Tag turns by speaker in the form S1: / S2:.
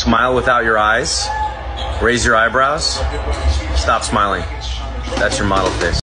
S1: Smile without your eyes. Raise your eyebrows. Stop smiling. That's your model face.